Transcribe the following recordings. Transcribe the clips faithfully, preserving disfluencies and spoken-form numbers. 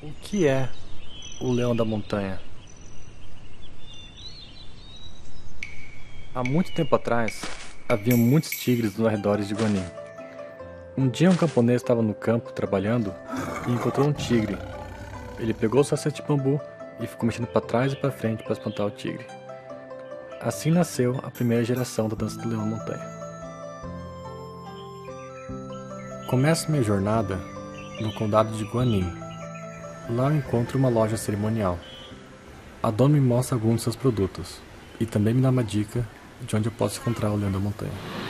O que é o leão da montanha? Há muito tempo atrás, havia muitos tigres nos arredores de Guanin. Um dia um camponês estava no campo trabalhando e encontrou um tigre. Ele pegou sua cesta de bambu e ficou mexendo para trás e para frente para espantar o tigre. Assim nasceu a primeira geração da dança do leão da montanha. Começo minha jornada no condado de Guanin. Lá eu encontro uma loja cerimonial. A dona me mostra alguns de seus produtos e também me dá uma dica de onde eu posso encontrar o leão da montanha.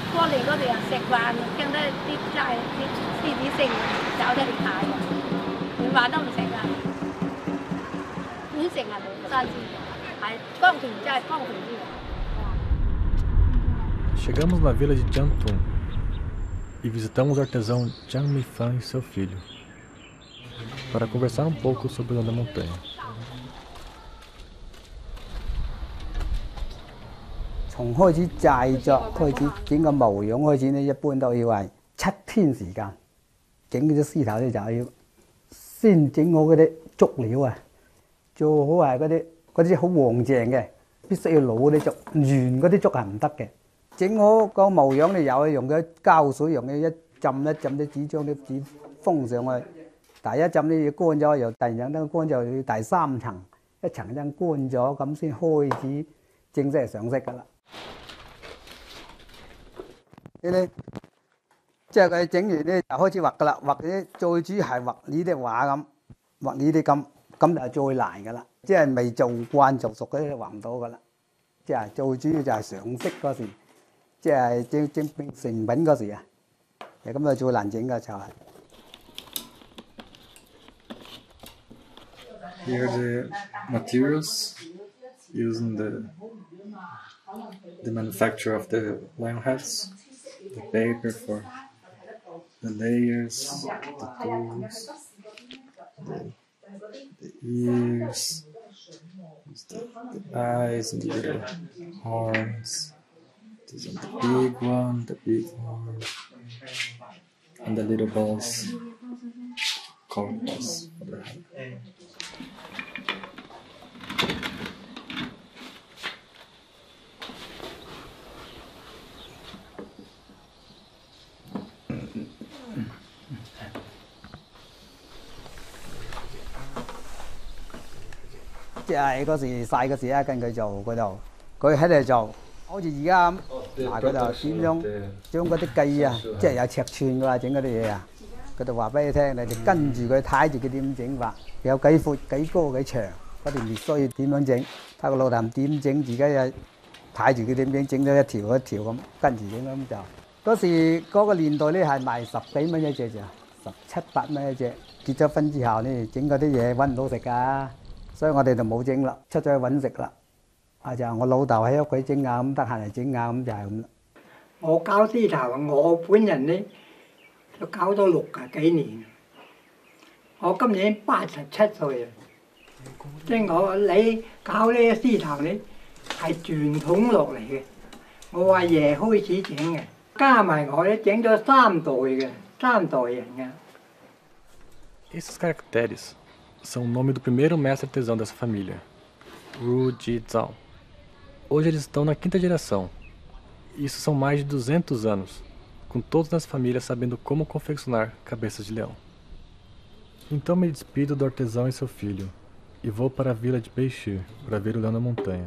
Chegamos na vila de Jiantun e visitamos o artesão Jiang Meifan e seu filho para conversar um pouco sobre o leão da montanha. 從開始製作開始整個模樣開始咧，一般都要係七天時間。整嗰啲獅頭咧就要先整好嗰啲足料啊，做好係嗰啲嗰啲好黃淨嘅，必須要老嗰啲竹，圓嗰啲竹係唔得嘅。整好個模樣咧，有用嘅膠水，用嘅一浸一浸啲紙，將啲紙封上去。第一浸咧要乾咗，又第二陣等乾就要第三層，一層一層乾咗，咁先開始正式係上色㗎啦。 呢啲即係佢整完咧就開始畫噶啦，畫啲最主要係畫呢啲畫咁，畫呢啲咁，咁就係最難噶啦。即係未做慣做熟嗰啲畫唔到噶啦。即係最主要就係上色嗰時，即係整整成品嗰時啊，咁就最難整嘅就係。 Here are the materials used in the the manufacture of the lion heads. The paper for the layers, the tools, the, the ears, the, the eyes and the little horns. This is the big one, the big horn, and the little balls, called balls for the head. Thì 即係嗰時細嗰時咧，跟佢做佢就佢喺度做，好似而家咁。嗱，佢就點樣將嗰啲計啊，即係有尺寸㗎啦，整嗰啲嘢啊，佢就話俾你聽，你哋跟住佢睇住佢點整法，有幾闊、幾高、幾長，嗰條裂須點樣整，睇個老豆點整，自己又睇住佢點整，整咗一條一條咁，跟住整咁就。嗰時嗰個年代咧係賣十幾蚊一隻咋，十七八蚊一隻。結咗婚之後咧，整嗰啲嘢揾唔到食㗎。 所以我哋就冇整啦，出咗去揾食啦。啊就我老豆喺屋企整啊，咁得閒嚟整啊，咁就係咁啦。我搞獅頭，我本人咧就搞咗六十幾年。我今年八十七歲啦。即係我你搞呢個獅頭咧係傳統落嚟嘅，我阿爺開始整嘅，加埋我咧整咗三代嘅，三代人嘅。 Esses caracteres são o nome do primeiro mestre artesão dessa família, Ru Jizao. Hoje eles estão na quinta geração. Isso são mais de duzentos anos, com todos nas famílias sabendo como confeccionar cabeças de leão. Então me despido do artesão e seu filho, e vou para a vila de Beishi para ver o leão da montanha.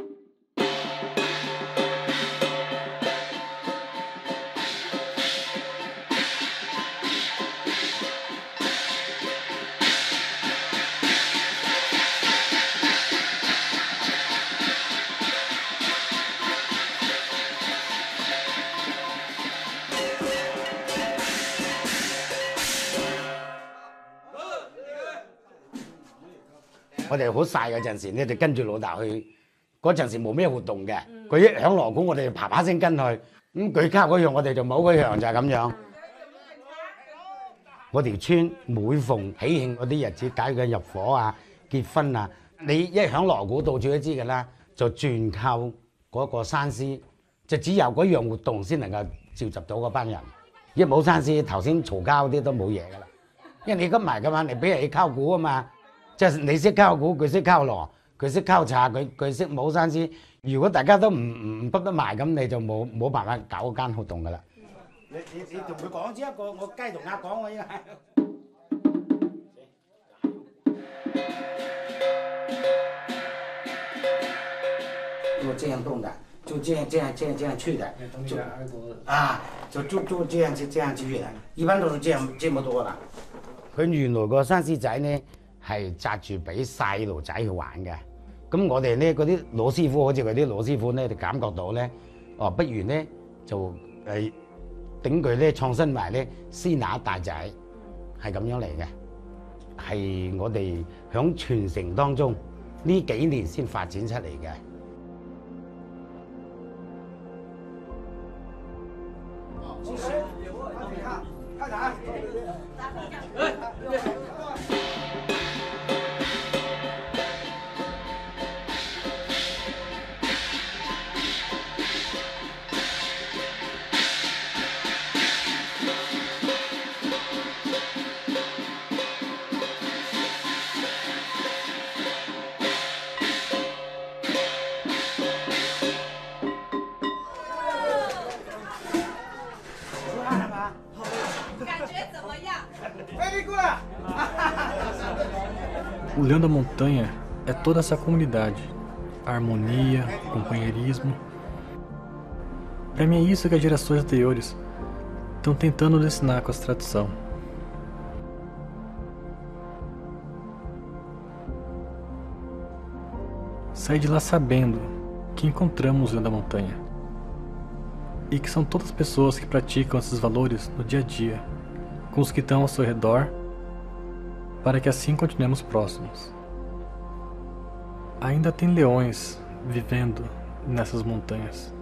"我哋好曬嗰陣時咧，就跟住老豆去。嗰陣時冇咩活動嘅，佢一響鑼鼓，我哋啪啪聲跟去。咁佢敲嗰樣，我哋就冇嗰樣，就係咁樣。我條村每逢喜慶嗰啲日子，解佢入伙啊、結婚啊，你一響鑼鼓，到處都知㗎啦，就全靠嗰個山師，就只有嗰樣活動先能夠召集到嗰班人。一冇山師，頭先嘈交啲都冇嘢㗎啦。因為你跟埋嘅嘛，你俾人去敲鼓啊嘛。 即係你識烤股，佢識烤螺，佢識烤茶，佢佢識舞山獅。如果大家都唔唔唔得埋，咁你就冇冇辦法搞間活動噶啦。你你你同佢講先一個，我雞同鴨講我依家。就這樣動的，就這樣這樣這樣這樣去的，就啊，就就就這樣就這樣去的，一般都是這樣這麼多啦。佢原來個山獅仔呢係紮住俾細路仔去玩嘅，咁我哋呢嗰啲老師傅好似嗰啲老師傅呢，就感覺到呢，哦，不如呢就誒頂佢呢創新埋呢獅乸大仔，係咁樣嚟嘅，係我哋響傳承當中呢幾年先發展出嚟嘅。 O Leão da Montanha é toda essa comunidade, a harmonia, o companheirismo. Para mim é isso que as gerações anteriores estão tentando nos ensinar com essa tradição. Sair de lá sabendo que encontramos o Leão da Montanha e que são todas pessoas que praticam esses valores no dia a dia, com os que estão ao seu redor, para que assim continuemos próximos. Ainda tem leões vivendo nessas montanhas.